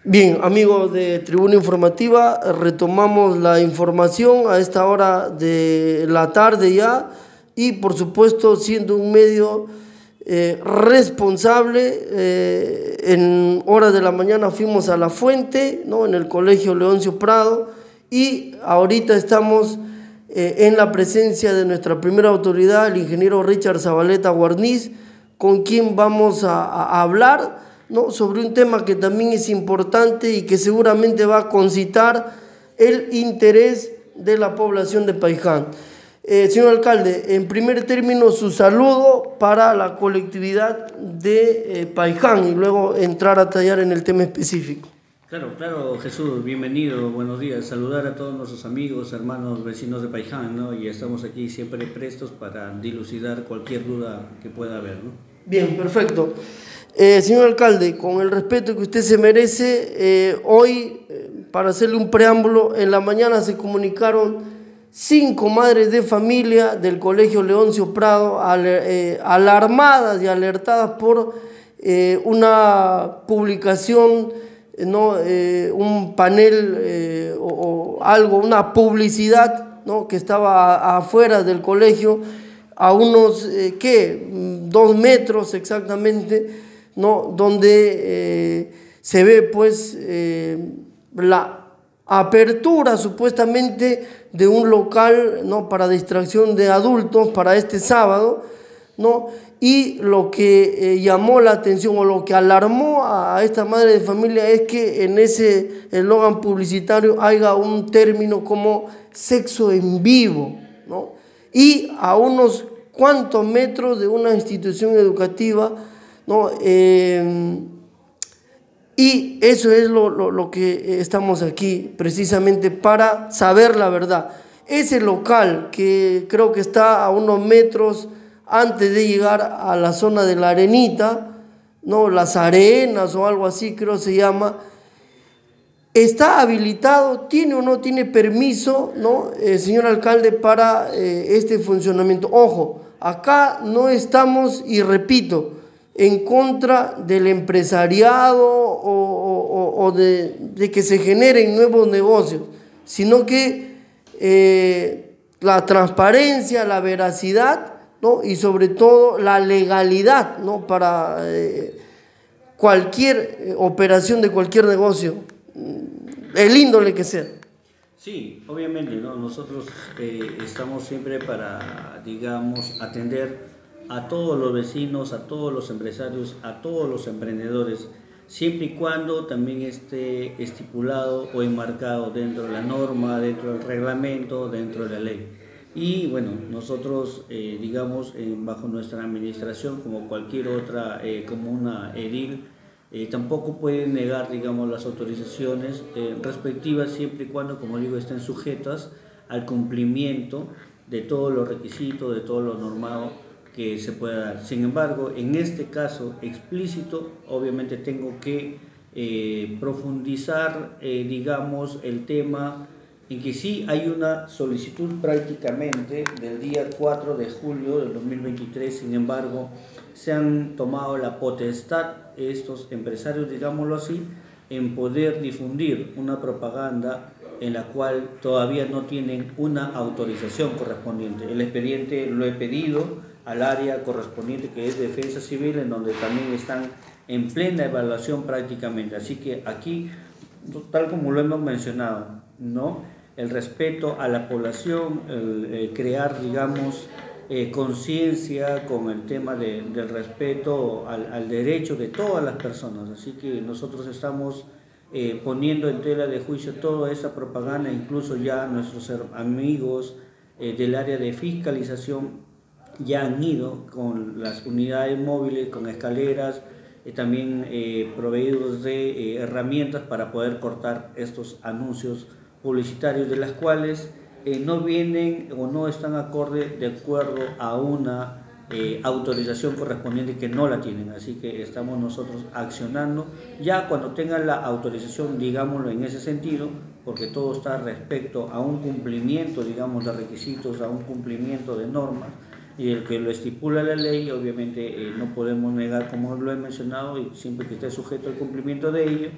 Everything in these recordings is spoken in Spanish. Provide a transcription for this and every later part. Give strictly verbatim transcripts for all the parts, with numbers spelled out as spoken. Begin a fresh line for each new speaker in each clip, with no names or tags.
Bien, amigos de Tribuna Informativa, retomamos la información a esta hora de la tarde ya y por supuesto siendo un medio eh, responsable, eh, en horas de la mañana fuimos a La Fuente, ¿no?, en el Colegio Leoncio Prado, y ahorita estamos eh, en la presencia de nuestra primera autoridad, el ingeniero Richard Zabaleta Guarniz, con quien vamos a, a hablar, ¿no?, sobre un tema que también es importante y que seguramente va a concitar el interés de la población de Paiján. Eh, señor alcalde, en primer término su saludo para la colectividad de eh, Paiján y luego entrar a tallar en el tema específico.
Claro, claro, Jesús, bienvenido, buenos días. Saludar a todos nuestros amigos, hermanos, vecinos de Paiján, ¿no? Y estamos aquí siempre prestos para dilucidar cualquier duda que pueda haber, ¿no?
Bien, perfecto. Eh, señor alcalde, con el respeto que usted se merece, eh, hoy, eh, para hacerle un preámbulo, en la mañana se comunicaron cinco madres de familia del Colegio Leoncio Prado al, eh, alarmadas y alertadas por eh, una publicación, ¿no?, eh, un panel eh, o, o algo, una publicidad, ¿no?, que estaba a, afuera del colegio, a unos, eh, ¿qué?, dos metros exactamente, ¿no?, donde eh, se ve pues eh, la apertura supuestamente de un local, ¿no?, para distracción de adultos para este sábado, ¿no? Y lo que eh, llamó la atención o lo que alarmó a esta madre de familia es que en ese eslogan publicitario haya un término como sexo en vivo, ¿no?, y a unos cuantos metros de una institución educativa, ¿no? Eh, y eso es lo, lo, lo que estamos aquí precisamente para saber la verdad. Ese local que creo que está a unos metros antes de llegar a la zona de la Arenita, ¿no?, Las Arenas o algo así creo se llama, ¿está habilitado? ¿Tiene o no tiene permiso, ¿no?, eh, señor alcalde, para eh, este funcionamiento? Ojo, acá no estamos, y repito, en contra del empresariado o, o, o de, de que se generen nuevos negocios, sino que eh, la transparencia, la veracidad, ¿no?, y sobre todo la legalidad, ¿no?, para eh, cualquier eh, operación de cualquier negocio, el índole que sea.
Sí, obviamente, ¿no? Nosotros eh, estamos siempre para, digamos, atender a todos los vecinos, a todos los empresarios, a todos los emprendedores, siempre y cuando también esté estipulado o enmarcado dentro de la norma, dentro del reglamento, dentro de la ley. Y bueno, nosotros, eh, digamos, eh, bajo nuestra administración, como cualquier otra eh, comuna edil, eh, tampoco pueden negar, digamos, las autorizaciones eh, respectivas, siempre y cuando, como digo, estén sujetas al cumplimiento de todos los requisitos, de todo lo normado que se pueda dar. Sin embargo, en este caso explícito, obviamente tengo que eh, profundizar, eh, digamos, el tema en que sí hay una solicitud prácticamente del día cuatro de julio del dos mil veintitrés, sin embargo, se han tomado la potestad estos empresarios, digámoslo así, en poder difundir una propaganda en la cual todavía no tienen una autorización correspondiente. El expediente lo he pedido al área correspondiente, que es Defensa Civil, en donde también están en plena evaluación prácticamente. Así que aquí, tal como lo hemos mencionado, ¿no?, el respeto a la población, el, el crear, digamos, eh, conciencia con el tema de, del respeto al, al derecho de todas las personas. Así que nosotros estamos eh, poniendo en tela de juicio toda esa propaganda, incluso ya nuestros amigos eh, del área de fiscalización ya han ido con las unidades móviles, con escaleras, eh, también eh, proveídos de eh, herramientas para poder cortar estos anuncios publicitarios, de las cuales eh, no vienen o no están acorde de acuerdo a una eh, autorización correspondiente, que no la tienen. Así que estamos nosotros accionando ya cuando tengan la autorización, digámoslo en ese sentido, porque todo está respecto a un cumplimiento, digamos, de requisitos, a un cumplimiento de normas, y el que lo estipula la ley, obviamente eh, no podemos negar, como lo he mencionado, y siempre que esté sujeto al cumplimiento de ello,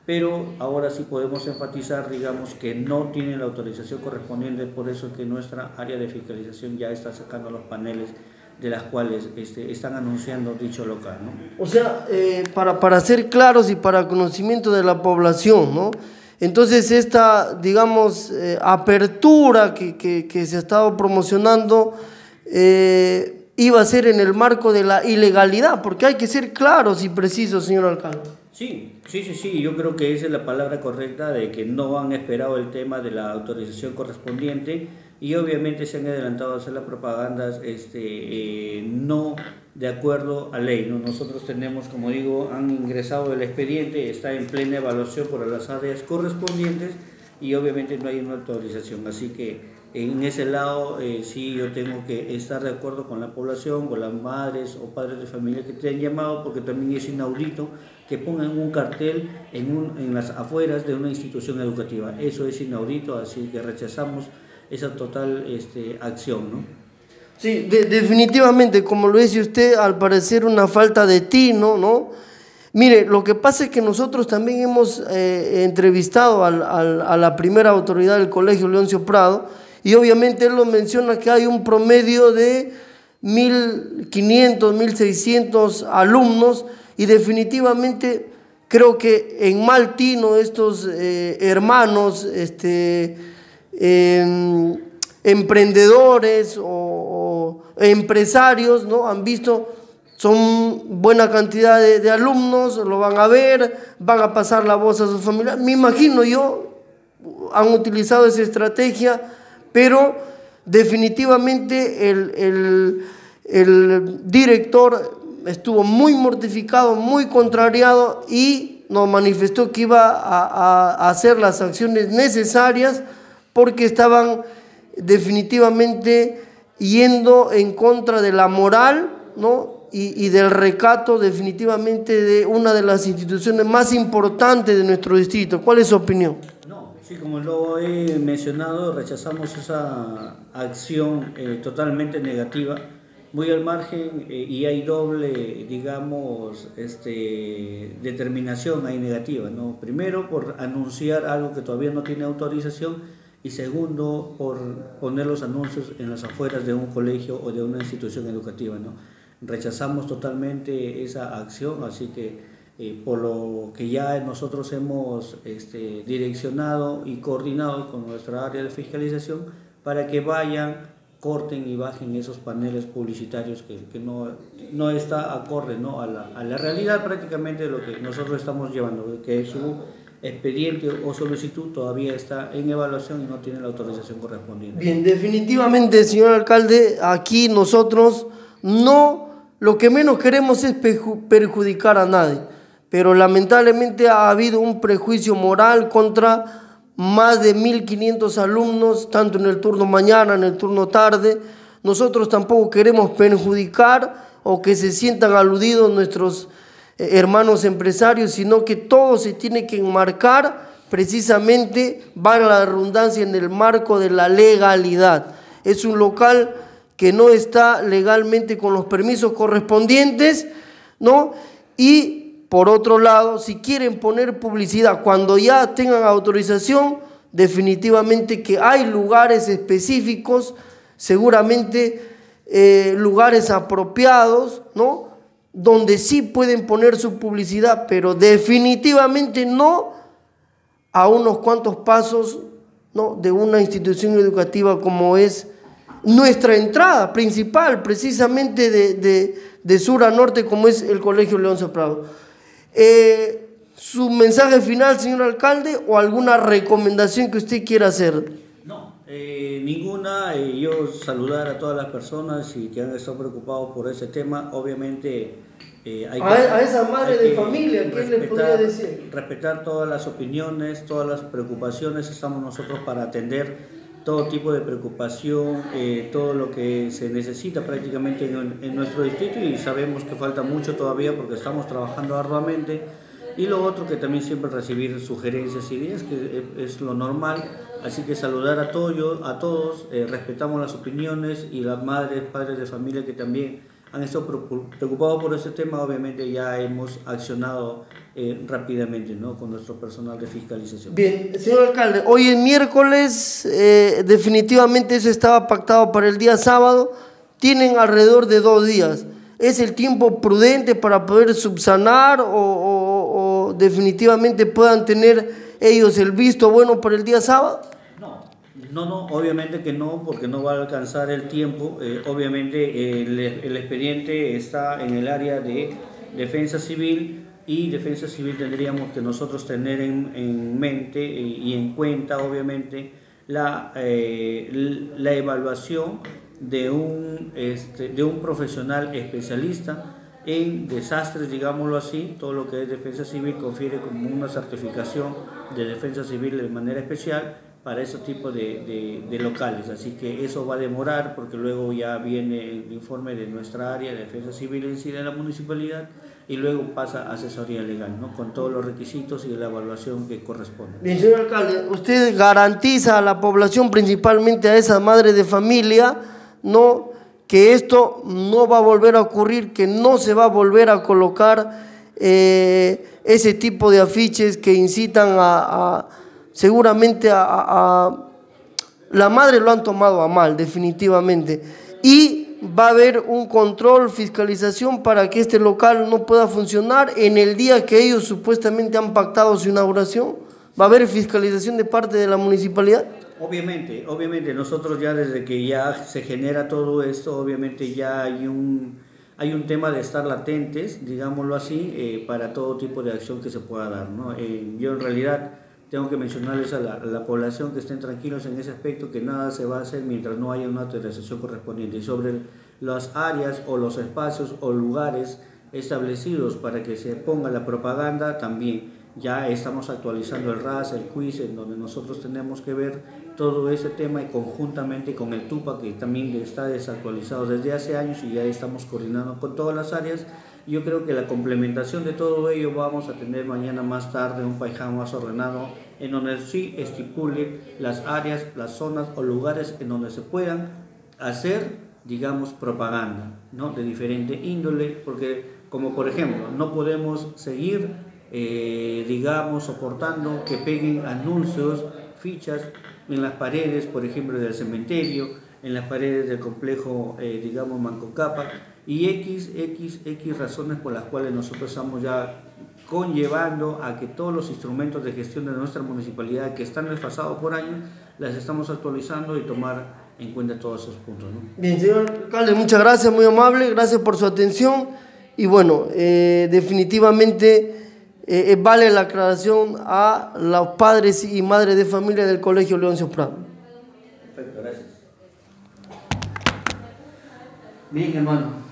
pero ahora sí podemos enfatizar, digamos, que no tienen la autorización correspondiente, por eso que nuestra área de fiscalización ya está sacando los paneles de las cuales este, están anunciando dicho local, ¿no?
O sea, eh, para, para ser claros y para conocimiento de la población, ¿no? Entonces esta, digamos, eh, apertura que, que, que se ha estado promocionando eh, iba a ser en el marco de la ilegalidad, porque hay que ser claros y precisos, señor alcalde.
Sí, sí, sí, sí, yo creo que esa es la palabra correcta, de que no han esperado el tema de la autorización correspondiente y obviamente se han adelantado a hacer las propagandas este, eh, no de acuerdo a ley, ¿no? Nosotros tenemos, como digo, han ingresado el expediente, está en plena evaluación por las áreas correspondientes y obviamente no hay una autorización, así que en ese lado eh, sí yo tengo que estar de acuerdo con la población, con las madres o padres de familia que te han llamado, porque también es inaudito que pongan un cartel en, un, en las afueras de una institución educativa. Eso es inaudito, así que rechazamos esa total este, acción, ¿no?
Sí, de, definitivamente, como lo dice usted, al parecer una falta de tino, ¿no? Mire, lo que pasa es que nosotros también hemos eh, entrevistado al, al, a la primera autoridad del Colegio Leoncio Prado, y obviamente él lo menciona que hay un promedio de mil quinientos, mil seiscientos alumnos, y definitivamente creo que en mal tino estos eh, hermanos, este, eh, emprendedores o, o empresarios, ¿no? Han visto, son buena cantidad de, de alumnos, lo van a ver, van a pasar la voz a sus familiares. Me imagino yo, han utilizado esa estrategia, pero definitivamente el, el, el director estuvo muy mortificado, muy contrariado y nos manifestó que iba a, a, a hacer las acciones necesarias porque estaban definitivamente yendo en contra de la moral, ¿no? y, y del recato definitivamente de una de las instituciones más importantes de nuestro distrito. ¿Cuál es su opinión?
No, sí, como lo he mencionado, rechazamos esa acción eh, totalmente negativa, muy al margen, eh, y hay doble, digamos, este, determinación ahí negativa, ¿no? Primero, por anunciar algo que todavía no tiene autorización, y segundo, por poner los anuncios en las afueras de un colegio o de una institución educativa, ¿no? Rechazamos totalmente esa acción, así que eh, por lo que ya nosotros hemos este, direccionado y coordinado con nuestra área de fiscalización para que vayan, corten y bajen esos paneles publicitarios que, que no, no está acorde, ¿no? a, la, a la realidad prácticamente de lo que nosotros estamos llevando, que su expediente o solicitud todavía está en evaluación y no tiene la autorización correspondiente.
Bien, definitivamente, señor alcalde, aquí nosotros no, lo que menos queremos es perjudicar a nadie, pero lamentablemente ha habido un prejuicio moral contra más de mil quinientos alumnos, tanto en el turno mañana, en el turno tarde. Nosotros tampoco queremos perjudicar o que se sientan aludidos nuestros eh, hermanos empresarios, sino que todo se tiene que enmarcar precisamente, valga la redundancia, en el marco de la legalidad. Es un local que no está legalmente con los permisos correspondientes, ¿no? Y por otro lado, si quieren poner publicidad cuando ya tengan autorización, definitivamente que hay lugares específicos, seguramente eh, lugares apropiados, ¿no? Donde sí pueden poner su publicidad, pero definitivamente no a unos cuantos pasos, ¿no? de una institución educativa como es nuestra entrada principal, precisamente de, de, de sur a norte, como es el Colegio Leoncio Prado. Eh, ¿Su mensaje final, señor alcalde, o alguna recomendación que usted quiera hacer?
No, eh, ninguna. Eh, yo saludar a todas las personas y que han estado preocupados por ese tema. Obviamente eh, hay
a,
que,
a esa madre
hay
de familia, ¿qué le podría decir?
Respetar todas las opiniones, todas las preocupaciones. Estamos nosotros para atender todo tipo de preocupación, eh, todo lo que se necesita prácticamente en, en nuestro distrito, y sabemos que falta mucho todavía porque estamos trabajando arduamente. Y lo otro, que también siempre recibir sugerencias y ideas, que es lo normal. Así que saludar a todos, a todos eh, respetamos las opiniones, y las madres, padres de familia que también han estado preocupados por ese tema, obviamente ya hemos accionado eh, rápidamente, ¿no?, con nuestro personal de fiscalización.
Bien, señor alcalde, hoy es miércoles, eh, definitivamente eso estaba pactado para el día sábado, tienen alrededor de dos días. ¿Es el tiempo prudente para poder subsanar o, o, o definitivamente puedan tener ellos el visto bueno para el día sábado?
No, no, no, obviamente que no, porque no va a alcanzar el tiempo. Eh, obviamente eh, el, el expediente está en el área de defensa civil y defensa civil tendríamos que nosotros tener en, en mente y en cuenta, obviamente, la, eh, la evaluación de un, este, de un profesional especialista en desastres, digámoslo así. Todo lo que es defensa civil confiere como una certificación de defensa civil de manera especial para ese tipo de, de, de locales, así que eso va a demorar porque luego ya viene el informe de nuestra área de defensa civil en sí de la municipalidad y luego pasa a asesoría legal, ¿no?, con todos los requisitos y la evaluación que corresponde.
Bien, señor alcalde, usted garantiza a la población, principalmente a esas madres de familia, ¿no?, que esto no va a volver a ocurrir, que no se va a volver a colocar eh, ese tipo de afiches que incitan a, a seguramente a, a, a la madre lo han tomado a mal, definitivamente, y va a haber un control, fiscalización para que este local no pueda funcionar en el día que ellos supuestamente han pactado su inauguración. ¿Va a haber fiscalización de parte de la municipalidad?
Obviamente, obviamente nosotros ya desde que ya se genera todo esto, obviamente ya hay un, hay un tema de estar latentes, digámoslo así, eh, para todo tipo de acción que se pueda dar, ¿no? Eh, yo en realidad tengo que mencionarles a la, a la población que estén tranquilos en ese aspecto, que nada se va a hacer mientras no haya una autorización correspondiente. Y sobre las áreas o los espacios o lugares establecidos para que se ponga la propaganda, también ya estamos actualizando el R A S, el quiz, en donde nosotros tenemos que ver todo ese tema y conjuntamente con el TUPA, que también está desactualizado desde hace años y ya estamos coordinando con todas las áreas. Yo creo que la complementación de todo ello vamos a tener mañana más tarde un paiján más ordenado en donde sí estipule las áreas, las zonas o lugares en donde se puedan hacer, digamos, propaganda, ¿no?, de diferente índole, porque como por ejemplo no podemos seguir eh, digamos soportando que peguen anuncios, fichas en las paredes, por ejemplo del cementerio, en las paredes del complejo eh, digamos Mancocapa, y X, X, X razones por las cuales nosotros estamos ya conllevando a que todos los instrumentos de gestión de nuestra municipalidad que están desfasados por años, las estamos actualizando y tomar en cuenta todos esos puntos, ¿no?
Bien, señor alcalde, muchas gracias, muy amable, gracias por su atención y bueno, eh, definitivamente eh, vale la aclaración a los padres y madres de familia del Colegio Leoncio Prado.
Perfecto, gracias. Bien, hermano.